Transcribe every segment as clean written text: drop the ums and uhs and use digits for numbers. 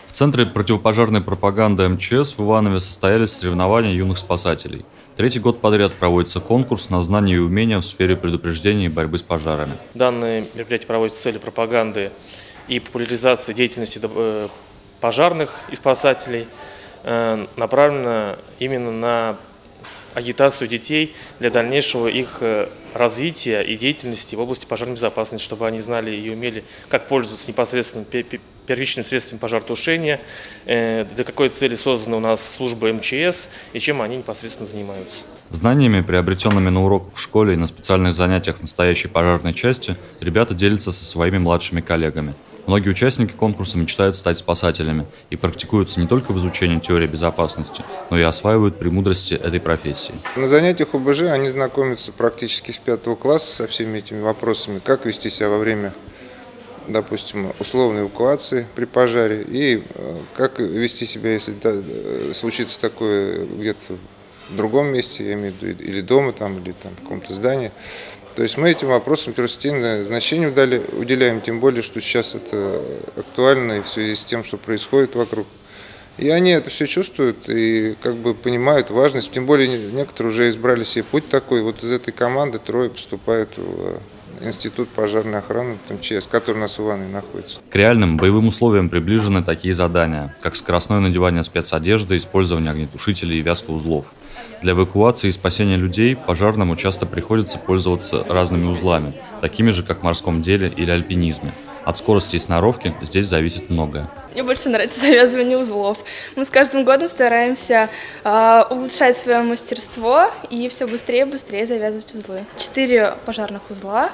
В Центре противопожарной пропаганды МЧС в Иванове состоялись соревнования юных спасателей. Третий год подряд проводится конкурс на знания и умения в сфере предупреждения и борьбы с пожарами. Данное мероприятие проводится с целью пропаганды и популяризации деятельности пожарных и спасателей, направлено именно на агитацию детей для дальнейшего их развития и деятельности в области пожарной безопасности, чтобы они знали и умели, как пользоваться непосредственно первичным средством пожаротушения, для какой цели создана у нас служба МЧС и чем они непосредственно занимаются. Знаниями, приобретенными на уроках в школе и на специальных занятиях в настоящей пожарной части, ребята делятся со своими младшими коллегами. Многие участники конкурса мечтают стать спасателями и практикуются не только в изучении теории безопасности, но и осваивают премудрости этой профессии. На занятиях ОБЖ они знакомятся практически с 5 класса со всеми этими вопросами, как вести себя во время, допустим, условной эвакуации при пожаре и как вести себя, если случится такое где-то в другом месте, я имею в виду, или дома, или в каком-то здании. То есть мы этим вопросам первостепенное значение уделяем, тем более, что сейчас это актуально и в связи с тем, что происходит вокруг. И они это все чувствуют и понимают важность, тем более некоторые уже избрали себе путь такой. Вот из этой команды 3 поступают в Институт пожарной охраны МЧС, который у нас в Иванове находится. К реальным боевым условиям приближены такие задания, как скоростное надевание спецодежды, использование огнетушителей и вязка узлов. Для эвакуации и спасения людей пожарному часто приходится пользоваться разными узлами, такими же, как в морском деле или альпинизме. От скорости и сноровки здесь зависит многое. Мне больше нравится завязывание узлов. Мы с каждым годом стараемся улучшать свое мастерство и все быстрее и быстрее завязывать узлы. 4 пожарных узла.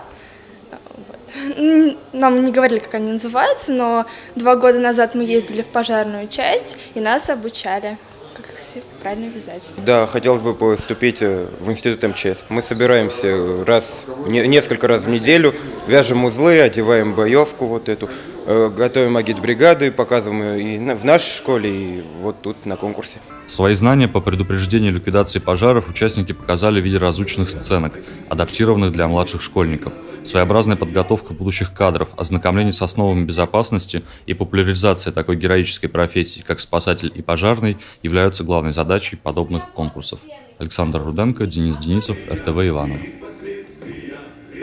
Нам не говорили, как они называются, но 2 года назад мы ездили в пожарную часть и нас обучали, как их все правильно вязать. Да, хотелось бы поступить в институт МЧС. Мы собираемся несколько раз в неделю, вяжем узлы, одеваем боевку вот эту, готовим агитбригады, показываем и в нашей школе, и вот тут на конкурсе. Свои знания по предупреждению и ликвидации пожаров участники показали в виде разученных сценок, адаптированных для младших школьников. Своеобразная подготовка будущих кадров, ознакомление с основами безопасности и популяризация такой героической профессии, как спасатель и пожарный, являются главной задачей подобных конкурсов. Александр Руденко, Денис Денисов, РТВ Иваново.